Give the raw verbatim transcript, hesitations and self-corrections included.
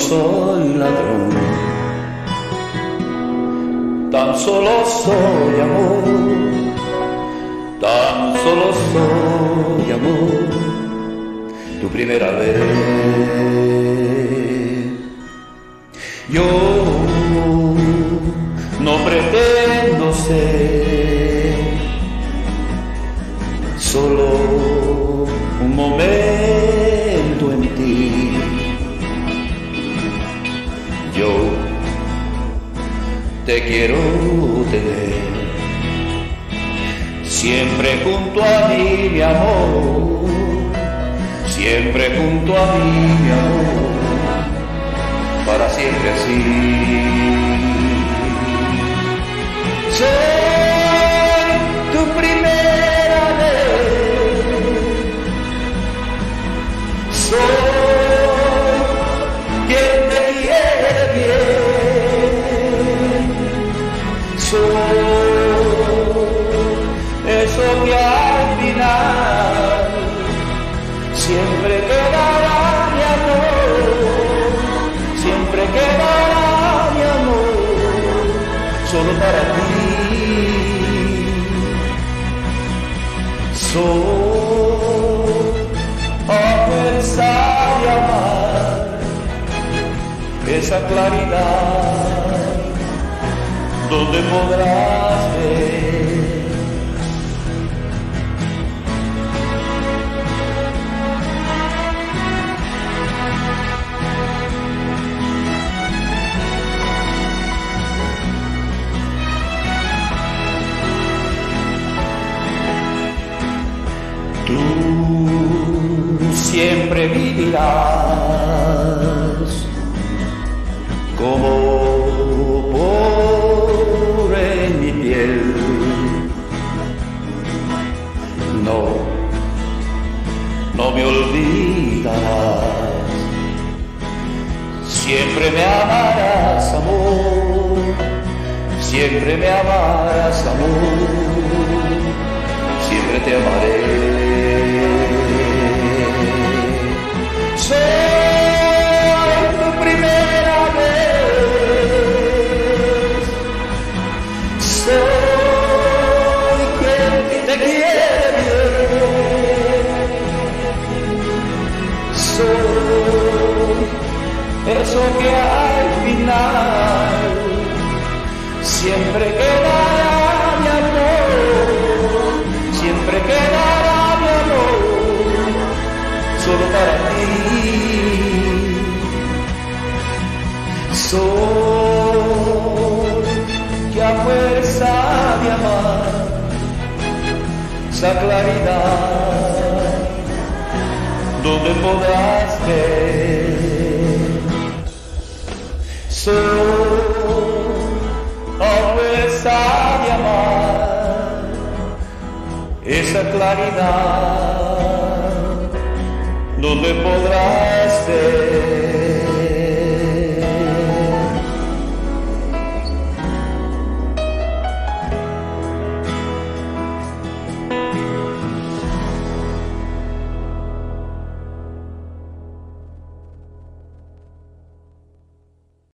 soy ladrón, tan solo soy amor, tan solo soy amor, tu primera vez. Yo no pretendo ser solo un momento en ti. Yo te quiero tener siempre junto a mí, mi amor, siempre junto a mí, mi amor, para siempre así. Soy tu primera vez, soy quien te quiere bien, soy eso que al final siempre quedará, mi amor, siempre quedará, mi amor, solo para ti. Soy a fuerza de amar esa claridad donde podrás ver tú siempre vivirás como por en mi piel. No, no me olvidarás, siempre me amarás, amor, siempre me amarás, amor, siempre te amaré. Soy tu primera vez, soy quien te quiere bien, soy eso que al final siempre quedará, mi amor, siempre quedará, mi amor, solo para ti. Soy que a fuerza de amar esa claridad donde podrás ver. Soy a fuerza de amar esa claridad donde podrás ver.